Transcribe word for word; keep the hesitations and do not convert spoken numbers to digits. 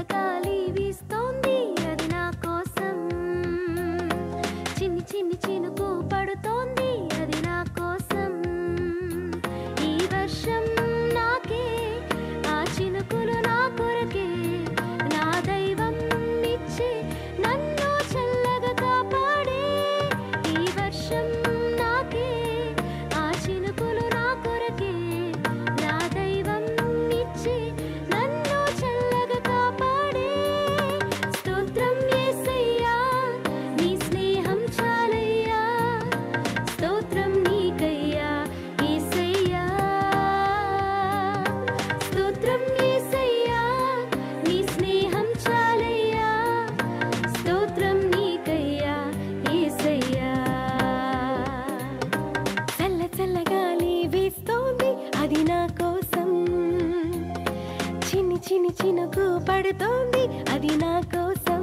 గాలి వీస్తోంది అది నా కోసం చిన్ని చిన్ని చినుకు పడుతోంది అది నా కోసం ఈ వర్షం నాకే ఆ చినుకులు నా కొరకే నా దైవం నిచ్చి నన్ను చల్లగా కాపాడే ఈ వర్షం నాకే ఆ చినుకులు నా కొరకే నా దైవం నిచ్చి నన్ను చల్లగా కాపాడే స్తోత్రం యేసయ్యా నీ స్నేహం చాలయ్యా స్తోత్రం నీకయ్యా యేసయ్యా స్తోత్రం యేసయ్యా నీ స్నేహం చాలయ్యా స్తోత్రం నీకయ్యా యేసయ్యా చల్ల చల్ల గాలి వీస్తోంది అది నా కోసం చిన్ని చిన్ని చినుకు పడుతోంది అది నా కోసం